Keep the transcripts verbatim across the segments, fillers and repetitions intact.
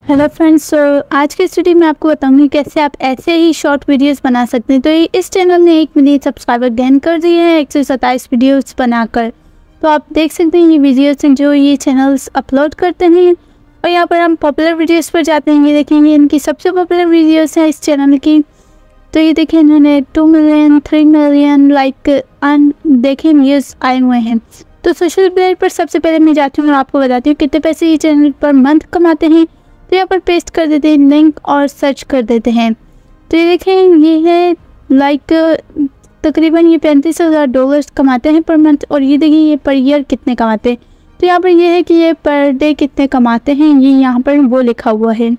Hello friends, सो आज के study में आपको बताऊंगी कैसे आप ऐसे ही शॉर्ट वीडियोस बना सकते हैं। तो ये इस चैनल ने एक मिलियन सब्सक्राइबर गेन कर दिए हैं एक सौ सत्ताईस वीडियोस बनाकर। तो आप देख सकते हैं ये वीडियोस हैं जो ये चैनल्स अपलोड करते हैं। और यहाँ पर हम पॉपुलर वीडियोस पर जाते हैं। ये देखेंगे इनकी सबसे पॉपुलर वीडियोस हैं इस चैनल की। तो ये देखें इन्होंने two million three million like अन देखें व्यूज़ आए हुए हैं। तो सोशल मीडिया पर सबसे पहले मैं जाती हूँ और आपको बताती हूँ कितने पैसे ये चैनल पर मंथ कमाते हैं। तो यहाँ पर पेस्ट कर देते हैं लिंक और सर्च कर देते हैं। तो ये देखें ये है लाइक तकरीबन ये पैंतीस हज़ार डॉलर्स कमाते हैं पर मंथ। और ये देखिए ये पर ईयर कितने कमाते हैं। तो यहाँ पर ये है कि ये पर डे कितने कमाते हैं, ये यहाँ पर वो लिखा हुआ है।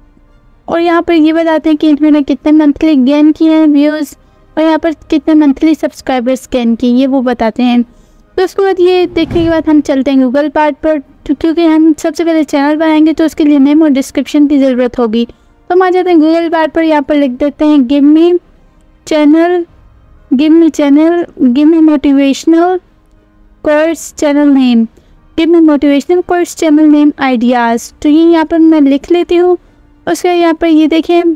और यहाँ पर ये बताते हैं कि इन्होंने कितने मंथली गेन किए हैं व्यूज़, और यहाँ पर कितने मंथली सब्सक्राइबर्स गेन किए ये वो बताते हैं। तो उसके बाद ये देखने के बाद हम चलते हैं गूगल पार्ट पर, क्योंकि हम सबसे पहले चैनल बनाएंगे तो उसके लिए नेम और डिस्क्रिप्शन की ज़रूरत होगी। तो हम आ जाते हैं गूगल पार्ट पर। यहाँ पर लिख देते हैं give me channel give me channel give me motivational course channel name give me motivational course channel name ideas. तो ये यहाँ पर मैं लिख लेती हूँ। उसके यहाँ पर ये देखें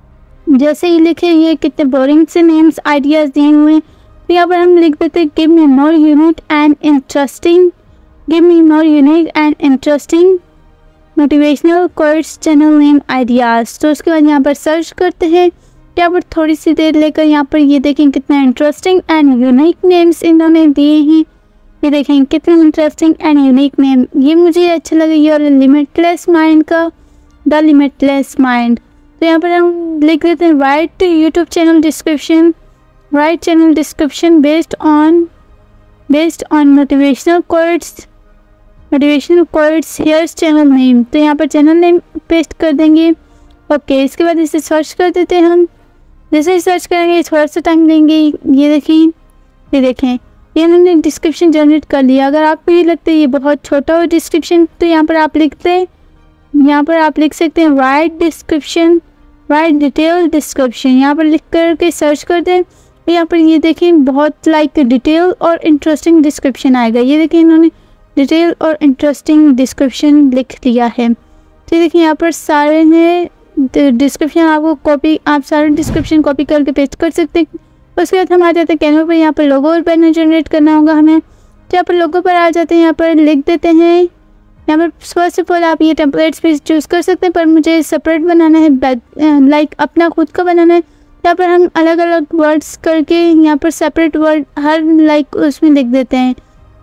जैसे ही लिखे ये कितने बोरिंग से नेम्स आइडियाज़ दिए हुए हैं। तो यहाँ पर हम लिख देते हैं give me more unique and interesting give me more unique and interesting motivational course channel name ideas. तो उसके बाद यहाँ पर सर्च करते हैं। यहाँ पर थोड़ी सी देर लेकर यहाँ पर ये देखें कितना इंटरेस्टिंग एंड यूनिक नेम्स इन्होंने दिए हैं। ये देखें कितने इंटरेस्टिंग एंड यूनिक नेम, ये मुझे अच्छा लगा। योर लिमिटलेस माइंड का द लिमिटलेस माइंड। तो यहाँ पर हम लिख देते हैं write YouTube channel description write channel description based on based on motivational course motivational course here's channel name. तो यहाँ पर चैनल नेम पेस्ट कर देंगे। ओके, इसके बाद इसे सर्च कर देते हैं हम। जैसे ही सर्च करेंगे थोड़ा सा टाइम लेंगे। ये देखें ये देखें ये हमने डिस्क्रिप्शन जनरेट कर लिया। अगर आपको ये लगता है ये बहुत छोटा हो डिस्क्रिप्शन तो यहाँ पर आप लिखते हैं यहाँ पर आप लिख सकते हैं write description write detail description. यहाँ पर लिख कर के सर्च कर दें। यहाँ पर ये देखें बहुत लाइक डिटेल और इंटरेस्टिंग डिस्क्रिप्शन आएगा। ये देखें इन्होंने डिटेल और इंटरेस्टिंग डिस्क्रिप्शन लिख लिया है। तो देखिए यहाँ पर सारे हैं डिस्क्रिप्शन, आपको कॉपी आप सारे डिस्क्रिप्शन कॉपी करके पेस्ट कर सकते हैं। उसके बाद हम आ जाते हैं कैनवा पर। यहाँ पर लोगो और बैनर जनरेट करना होगा हमें। तो यहाँ पर लोगो पर आ जाते हैं, यहाँ पर लिख देते हैं। यहाँ पर फर्स्ट ऑफ ऑल आप ये टेम्पलेट्स भी चूज़ कर सकते हैं, पर मुझे सेपरेट बनाना है, लाइक अपना खुद का बनाना है। यहाँ पर हम अलग अलग वर्ड्स करके यहाँ पर सेपरेट वर्ड हर लाइक उसमें लिख देते हैं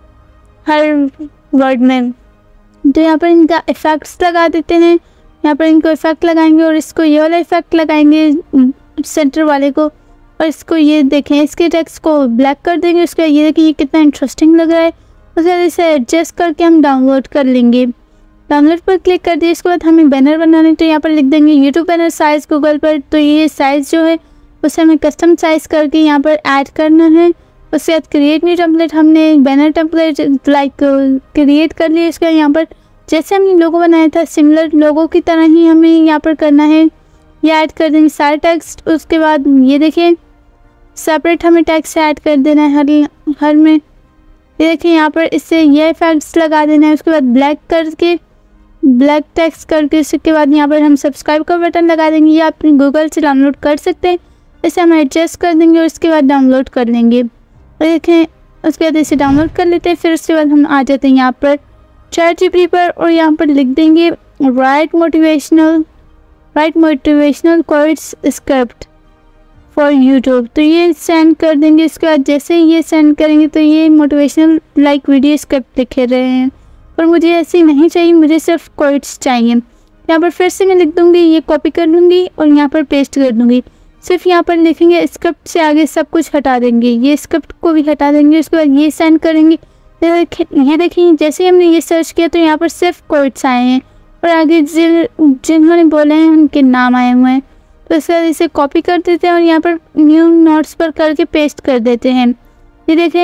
हर वर्ड में। तो यहाँ पर इनका इफ़ेक्ट्स लगा देते हैं। यहाँ पर इनको इफ़ेक्ट लगाएंगे और इसको ये वाला इफ़ेक्ट लगाएंगे सेंटर वाले को, और इसको ये देखें इसके टेक्स्ट को ब्लैक कर देंगे। उसके बाद ये देखें ये कितना इंटरेस्टिंग लग रहा है। उसके बाद इसे एडजस्ट करके हम डाउनलोड कर लेंगे। डाउनलोड पर क्लिक कर दिए। इसके बाद हमें बैनर बनाना है। तो यहाँ पर लिख देंगे यूट्यूब बैनर साइज़ गूगल पर। तो ये साइज़ जो है उसे हमें कस्टम साइज़ करके यहाँ पर ऐड करना है। उसके बाद क्रिएट न्यू टेम्पलेट, हमने बैनर टेम्पलेट लाइक क्रिएट कर लिया। इसके बाद यहाँ पर जैसे हमने लोगो बनाया था सिमिलर लोगो की तरह ही हमें यहाँ पर करना है। ये ऐड कर देंगे सारे टेक्स्ट। उसके बाद ये देखें सेपरेट हमें टेक्स्ट ऐड कर देना है हर हर में। ये देखिए यहाँ पर इससे ये इफेक्ट्स लगा देना है। उसके बाद ब्लैक करके ब्लैक टेक्स्ट करके उसके बाद यहाँ पर हम सब्सक्राइब का बटन लगा देंगे। ये आप गूगल से डाउनलोड कर सकते हैं। इसे हम एडजस्ट कर देंगे और उसके बाद डाउनलोड कर लेंगे। और देखें उसके बाद इसे डाउनलोड कर लेते हैं। फिर उसके बाद हम आ जाते हैं यहाँ पर चैट जीपीटी पर, और यहाँ पर लिख देंगे write motivational write motivational course script for YouTube. तो ये सेंड कर देंगे। इसके बाद जैसे ही ये सेंड करेंगे तो ये मोटिवेशनल लाइक वीडियो स्क्रिप्ट लिख रहे हैं, पर मुझे ऐसी नहीं चाहिए, मुझे सिर्फ कोट्स चाहिए। यहाँ पर फिर से मैं लिख दूँगी, ये कॉपी कर लूँगी और यहाँ पर पेस्ट कर दूँगी। सिर्फ यहाँ पर लिखेंगे स्क्रिप्ट से आगे सब कुछ हटा देंगे, ये स्क्रिप्ट को भी हटा देंगे। उसके बाद ये सेंड करेंगे। ये देखिए जैसे ही हमने ये सर्च किया तो यहाँ पर सिर्फ कोट्स आए हैं और आगे जिन जिन्होंने बोले हैं उनके नाम आए हुए हैं। तो इस तरह इसे कॉपी कर देते हैं और यहाँ पर न्यू नोट्स पर करके पेस्ट कर देते हैं। ये देखें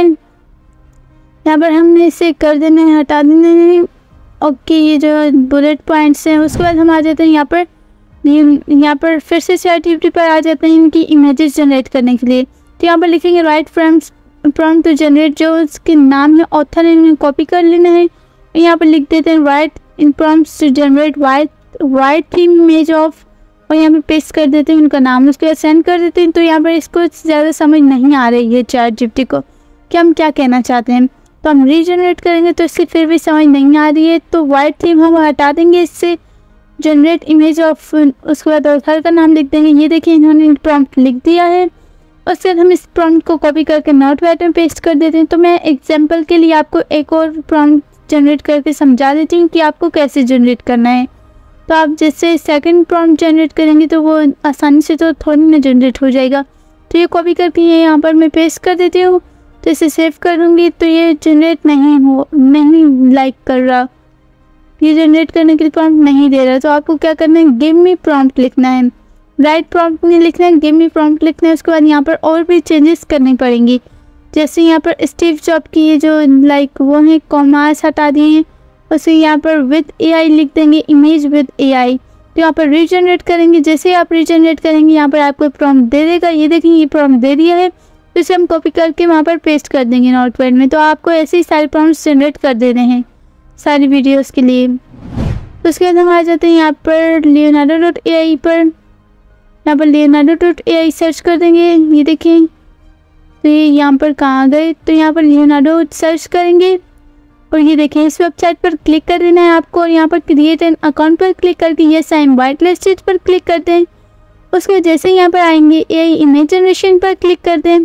यहाँ पर हमने इसे कर देना है, हटा देना है। ओके, ये जो बुलेट पॉइंट्स हैं। उसके बाद हम आ जाते हैं यहाँ पर यहाँ पर फिर से चैट जीपीटी पर आ जाते हैं इनकी इमेजेस जनरेट करने के लिए। तो यहाँ पर लिखेंगे write prompts prompt to generate, जो उसके नाम है ऑथर इन्हें कॉपी कर लेना है। यहाँ पर लिख देते हैं write in prompts to generate white white theme image of और यहाँ पे पेस्ट कर देते हैं उनका नाम, उसके बाद सेंड कर देते हैं। तो यहाँ पर इसको ज़्यादा समझ नहीं आ रही है चैट जीपीटी को कि हम क्या कहना चाहते हैं, तो हम रीजनरेट करेंगे तो इसकी फिर भी समझ नहीं आ रही है। तो वाइट थीम हम हटा देंगे, इससे जनरेट इमेज ऑफ, उसके बाद ऑथर का नाम लिख देंगे। ये देखिए इन्होंने प्रॉम्प्ट लिख दिया है। उसके बाद हम इस प्रॉम्प्ट को कॉपी करके नोटपैड में पेस्ट कर देते हैं। तो मैं एग्जांपल के लिए आपको एक और प्रॉम्प्ट जनरेट करके समझा देती हूँ कि आपको कैसे जनरेट करना है। तो आप जैसे सेकंड प्रॉम्प्ट जनरेट करेंगे तो वो आसानी से तो थोड़ी ना जनरेट हो जाएगा। तो ये कॉपी करके ये यहाँ पर मैं पेस्ट कर देती हूँ। तो इसे सेव करूँगी तो ये जनरेट नहीं हो नहीं लाइक कर रहा, ये जनरेट करने के लिए प्रॉम्प्ट नहीं दे रहा। तो आपको क्या करना है, गिव मी प्रॉम्प्ट लिखना है, राइट प्रॉम्प्ट नहीं लिखना है, गिव मी प्रॉम्प्ट लिखना है। उसके बाद यहाँ पर और भी चेंजेस करनी पड़ेंगी, जैसे यहाँ पर स्टीव जॉब की ये जो लाइक वो है कॉमास हटा दिए हैं। उसे यहाँ पर विद एआई लिख देंगे, इमेज विद एआई। तो यहाँ पर रीजनरेट करेंगे, जैसे ही आप रीजनरेट करेंगे यहाँ पर आपको प्रॉम्प्ट दे देगा। ये देखिए ये प्रॉम्प्ट दे दिया है। तो इसे हम कॉपी करके वहाँ पर पेस्ट कर देंगे नोटपैड में। तो आपको ऐसे ही सारे प्रॉम्प्ट्स जनरेट कर देने हैं सारी वीडियोस के लिए। तो उसके बाद हम आ जाते हैं यहाँ पर लियोनार्डो डॉट ए आई पर। यहाँ पर Leonardo dot A I search कर देंगे। ये देखें तो ये यहाँ पर कहाँ गए, तो यहाँ पर लियोनार्डो सर्च करेंगे और ये देखें इस वेबसाइट पर क्लिक कर देना है आपको। और यहाँ पर क्रिएट एन अकाउंट पर क्लिक करके yes I am whitelisted पर क्लिक कर दें। उसके जैसे ही यहाँ पर आएंगे ए आई इमेज जनरेशन पर क्लिक कर दें।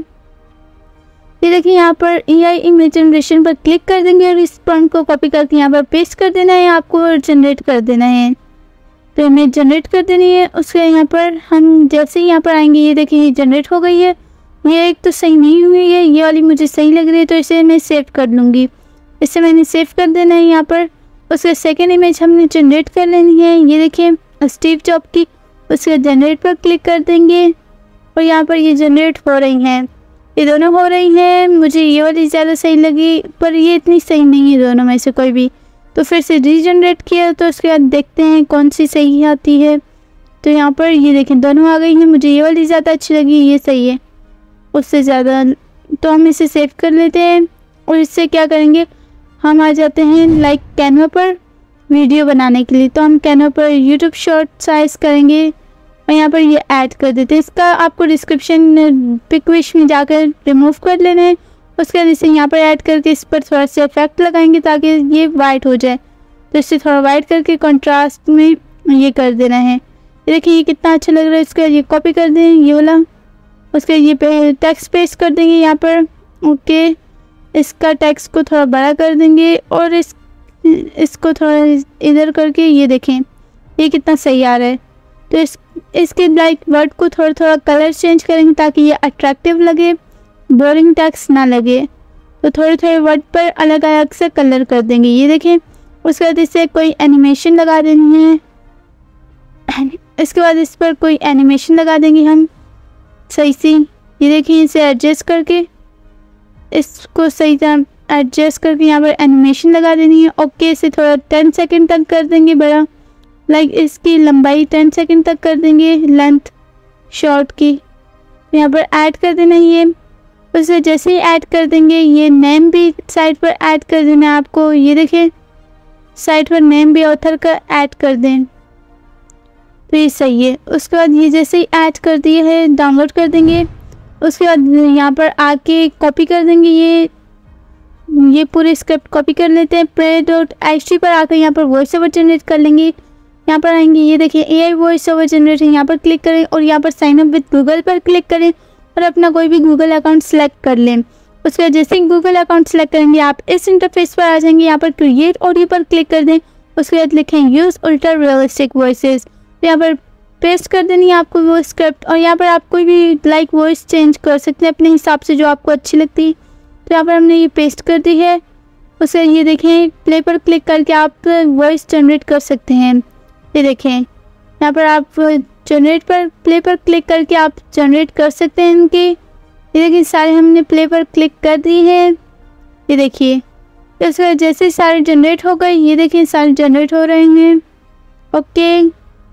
ये देखिए यहाँ पर ए आई इमेज जनरेशन पर क्लिक कर देंगे और इस प्रॉम्प्ट को कॉपी करके यहाँ पर पेस्ट कर देना है आपको और जनरेट कर देना है। तो इमेज जनरेट कर देनी है। उसके यहाँ पर हम जैसे ही यहाँ पर आएंगे ये देखिए ये जनरेट हो गई है। ये एक तो सही नहीं हुई है, ये वाली मुझे सही लग रही है, तो इसे मैं सेव कर लूँगी। इसे मैंने सेव कर देना है यहाँ पर। उसके सेकेंड इमेज हमने जनरेट कर लेनी है, ये देखिए स्टीव जॉब की। उसके जनरेट पर क्लिक कर देंगे और यहाँ पर ये जनरेट हो रही हैं, ये दोनों हो रही हैं। मुझे ये वाली ज़्यादा सही लगी पर ये इतनी सही नहीं है दोनों में से कोई भी। तो फिर से रीजनरेट किया तो उसके बाद देखते हैं कौन सी सही आती है। तो यहाँ पर ये देखें दोनों आ गई हैं। मुझे ये वाली ज़्यादा अच्छी लगी, ये सही है उससे ज़्यादा। तो हम इसे सेव कर लेते हैं और इससे क्या करेंगे, हम आ जाते हैं लाइक कैनवा पर वीडियो बनाने के लिए। तो हम कैनवा पर यूट्यूब शॉर्ट साइज करेंगे और यहाँ पर ये ऐड कर देते हैं। इसका आपको डिस्क्रिप्शन पिक विश में जाकर रिमूव कर लेना है। उसके बाद इसे यहाँ पर ऐड करके इस पर थोड़ा सा इफेक्ट लगाएंगे ताकि ये वाइट हो जाए। तो इससे थोड़ा वाइट करके कंट्रास्ट में ये कर देना है। ये देखिए ये कितना अच्छा लग रहा है। इसका ये कॉपी कर दें ये वाला, उसके ये पे टेक्स्ट पेस्ट कर देंगे यहाँ पर। ओके इसका टेक्स्ट को थोड़ा बड़ा कर देंगे और इस इसको थोड़ा इधर करके ये देखें ये कितना सही आ रहा है। तो इस इसके लाइक वर्ड को थोड़ा थोड़ा कलर चेंज करेंगे ताकि ये अट्रैक्टिव लगे, बोरिंग टेक्स्ट ना लगे। तो थोड़े थोड़े वर्ड पर अलग अलग से कलर कर देंगे, ये देखें। उसके बाद इससे कोई एनिमेशन लगा देनी है। इसके बाद इस पर कोई एनिमेशन लगा देंगे हम सही सी। ये देखिए इसे एडजस्ट करके इसको सही तरह एडजस्ट करके यहाँ पर एनिमेशन लगा देनी है। ओके इसे थोड़ा टेन सेकंड तक कर देंगे बड़ा, लाइक इसकी लंबाई टेन सेकंड तक कर देंगे, लेंथ शॉर्ट की। यहाँ पर ऐड कर देना ये। उसे जैसे ही ऐड कर देंगे ये नेम भी साइड पर ऐड कर देना है आपको। ये देखें साइड पर नेम भी ऑथर का ऐड कर दें तो ये सही है। उसके बाद ये जैसे ही ऐड कर दिए है डाउनलोड कर देंगे। उसके बाद यहाँ पर आके कॉपी कर देंगे, ये ये पूरे स्क्रिप्ट कॉपी कर लेते हैं। प्ले डॉट एच टी पर आकर यहाँ पर वॉइस ओवर जनरेट कर लेंगे। यहाँ पर आएंगे ये देखिए A I voice over generate यहाँ पर क्लिक करें और यहाँ पर साइन अप विद गूगल पर क्लिक करें और अपना कोई भी गूगल अकाउंट सेलेक्ट कर लें। उसके बाद जैसे ही गूगल अकाउंट सेलेक्ट करेंगे आप इस इंटरफेस पर आ जाएंगे। यहाँ पर क्रिएट ऑडियो पर क्लिक कर दें। उसके बाद लिखें यूज़ अल्ट्रा रियलिस्टिक वॉइसेस। तो यहाँ पर पेस्ट कर देनी है आपको वो स्क्रिप्ट और यहाँ पर आप कोई भी लाइक वॉइस चेंज कर सकते हैं अपने हिसाब से जो आपको अच्छी लगती है। तो यहाँ पर हमने ये पेस्ट कर दी है। उसे ये देखें प्ले पर क्लिक करके आप वॉइस जनरेट कर सकते हैं। ये देखें यहाँ पर आप जनरेट पर प्ले पर क्लिक करके आप जनरेट कर सकते हैं इनके। ये देखिए सारे हमने प्ले पर क्लिक कर दी है। ये देखिए इसका जैसे सारे जनरेट हो गए, ये देखिए सारे जनरेट हो रहे हैं। ओके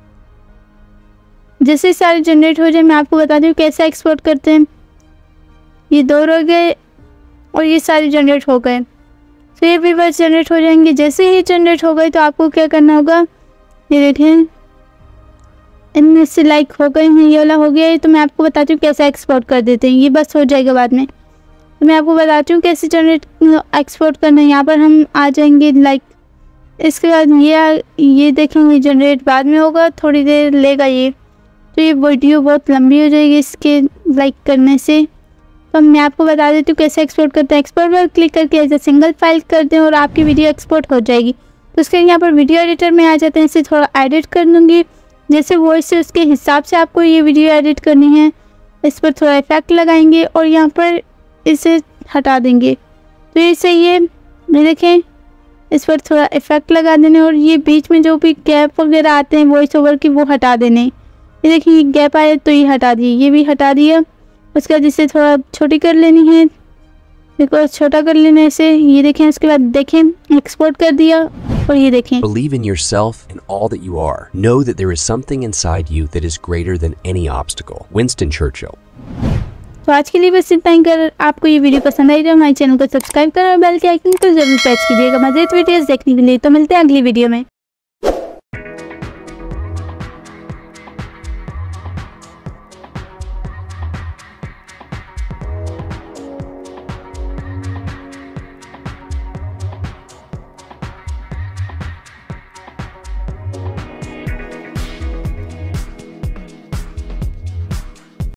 जैसे सारे जनरेट हो जाए मैं आपको बता दूँ कैसे एक्सपोर्ट करते हैं। ये दो रह गए और ये सारे जनरेट हो गए। फिर भी बस जनरेट हो जाएंगे। जैसे ही जनरेट हो गए तो आपको क्या करना होगा, ये देखें इनमें से लाइक हो गए हैं, ये वाला हो गया है। तो मैं आपको बताती हूँ कैसे एक्सपोर्ट कर देते हैं, ये बस हो जाएगा बाद में। तो मैं आपको बताती हूँ कैसे जनरेट एक्सपोर्ट करना है। यहाँ पर हम आ जाएंगे लाइक, इसके बाद ये ये देखेंगे जनरेट बाद में होगा, थोड़ी देर लेगा ये। तो ये वीडियो बहुत लंबी हो जाएगी इसके लाइक करने से। तो मैं आपको बता देती हूँ कैसे एक्सपोर्ट करते हैं। एक्सपोर्ट पर क्लिक करके ऐसे सिंगल फाइल कर दें और आपकी वीडियो एक्सपोर्ट हो जाएगी। तो उसके यहाँ पर वीडियो एडिटर में आ जाते हैं, इसे थोड़ा एडिट कर लूँगी जैसे वॉइस से, उसके हिसाब से आपको ये वीडियो एडिट करनी है। इस पर थोड़ा इफेक्ट लगाएंगे और यहाँ पर इसे हटा देंगे। तो ये सही है, ये देखें इस पर थोड़ा इफेक्ट लगा देने और ये बीच में जो भी गैप वगैरह आते हैं वॉइस ओवर की वो हटा देने। ये देखिए ये गैप आया तो ये हटा दिए, ये भी हटा दिया। उसके बाद इसे थोड़ा छोटी कर लेनी है, बिकॉज छोटा कर लेने से ये देखें। उसके बाद देखें एक्सपोर्ट कर दिया और ये देखें। Believe in yourself and all that you are. Know that there is something inside you that is greater than any obstacle. Winston Churchill. तो आज के लिए बस इतना ही। अगर आपको ये वीडियो पसंद आई तो हमारे चैनल को सब्सक्राइब करें और बेल के आइकन को जरूर प्रेस कीजिएगा मज़ेदार वीडियोस देखने के लिए। तो मिलते हैं अगली वीडियो में।